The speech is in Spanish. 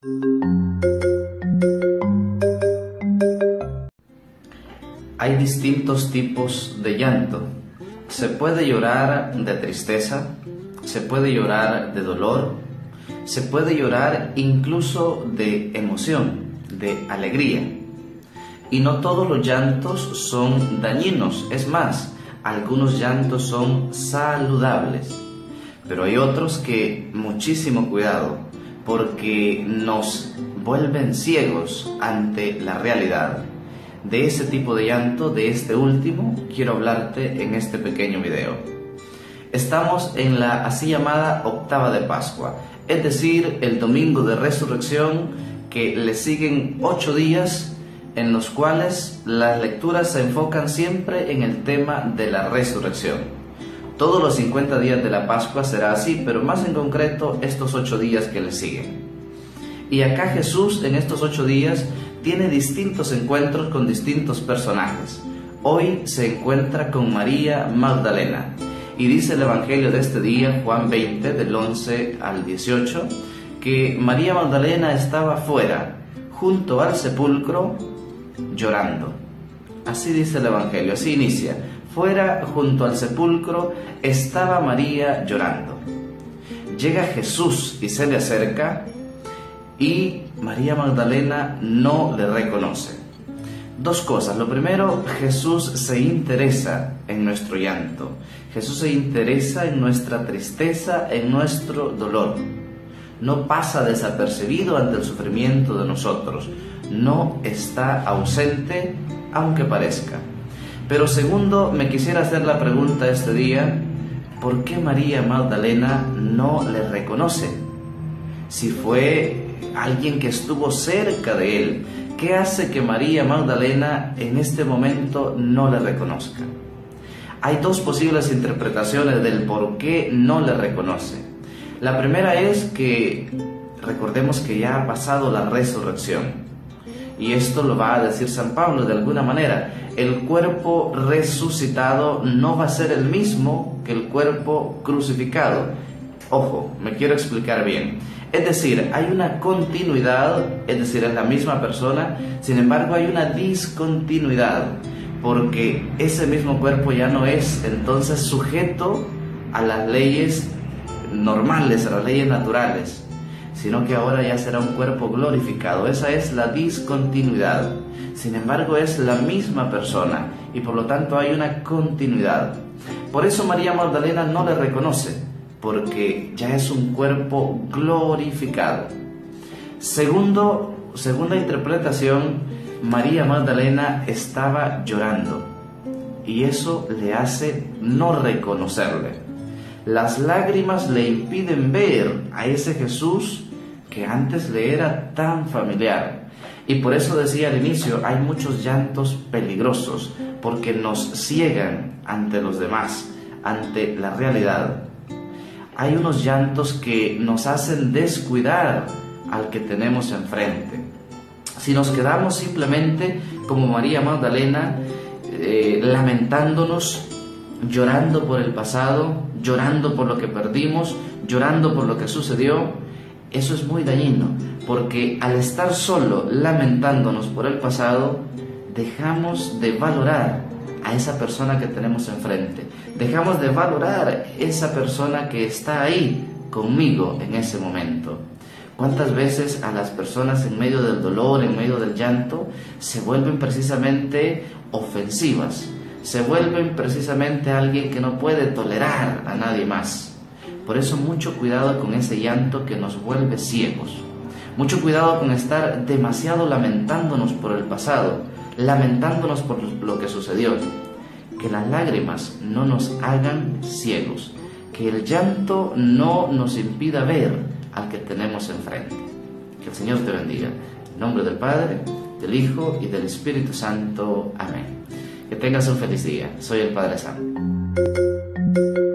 Hay distintos tipos de llanto. Se puede llorar de tristeza, se puede llorar de dolor, se puede llorar incluso de emoción, de alegría. Y no todos los llantos son dañinos, es más, algunos llantos son saludables. Pero hay otros que muchísimo cuidado, porque nos vuelven ciegos ante la realidad. De ese tipo de llanto, de este último, quiero hablarte en este pequeño video. Estamos en la así llamada octava de Pascua, es decir, el domingo de resurrección, que le siguen 8 días en los cuales las lecturas se enfocan siempre en el tema de la resurrección. Todos los 50 días de la Pascua será así, pero más en concreto estos 8 días que le siguen. Y acá Jesús en estos 8 días tiene distintos encuentros con distintos personajes. Hoy se encuentra con María Magdalena. Y dice el Evangelio de este día, Juan 20, del 11 al 18, que María Magdalena estaba fuera, junto al sepulcro, llorando. Así dice el Evangelio, así inicia. Fuera, junto al sepulcro, estaba María llorando. Llega Jesús y se le acerca, y María Magdalena no le reconoce. 2 cosas. Lo primero, Jesús se interesa en nuestro llanto. Jesús se interesa en nuestra tristeza, en nuestro dolor. No pasa desapercibido ante el sufrimiento de nosotros. No está ausente, aunque parezca. Pero segundo, me quisiera hacer la pregunta este día, ¿por qué María Magdalena no le reconoce? Si fue alguien que estuvo cerca de él, ¿qué hace que María Magdalena en este momento no le reconozca? Hay 2 posibles interpretaciones del por qué no le reconoce. La primera es que recordemos que ya ha pasado la resurrección. Y esto lo va a decir San Pablo de alguna manera. El cuerpo resucitado no va a ser el mismo que el cuerpo crucificado. Ojo, me quiero explicar bien. Es decir, hay una continuidad, es decir, es la misma persona, sin embargo hay una discontinuidad, porque ese mismo cuerpo ya no es entonces sujeto a las leyes normales, a las leyes naturales, sino que ahora ya será un cuerpo glorificado. Esa es la discontinuidad. Sin embargo, es la misma persona y por lo tanto hay una continuidad. Por eso María Magdalena no le reconoce, porque ya es un cuerpo glorificado. Segunda interpretación, María Magdalena estaba llorando y eso le hace no reconocerle. Las lágrimas le impiden ver a ese Jesús que antes le era tan familiar. Y por eso decía al inicio, hay muchos llantos peligrosos, porque nos ciegan ante los demás, ante la realidad. Hay unos llantos que nos hacen descuidar al que tenemos enfrente. Si nos quedamos simplemente como María Magdalena, lamentándonos, llorando por el pasado, llorando por lo que perdimos, llorando por lo que sucedió, eso es muy dañino, porque al estar solo lamentándonos por el pasado, dejamos de valorar a esa persona que tenemos enfrente, dejamos de valorar esa persona que está ahí conmigo en ese momento. ¿Cuántas veces a las personas en medio del dolor, en medio del llanto, se vuelven precisamente ofensivas? Se vuelven precisamente alguien que no puede tolerar a nadie más. Por eso mucho cuidado con ese llanto que nos vuelve ciegos. Mucho cuidado con estar demasiado lamentándonos por el pasado, lamentándonos por lo que sucedió. Que las lágrimas no nos hagan ciegos. Que el llanto no nos impida ver al que tenemos enfrente. Que el Señor te bendiga. En nombre del Padre, del Hijo y del Espíritu Santo. Amén. Que tengas un feliz día. Soy el Padre Sam.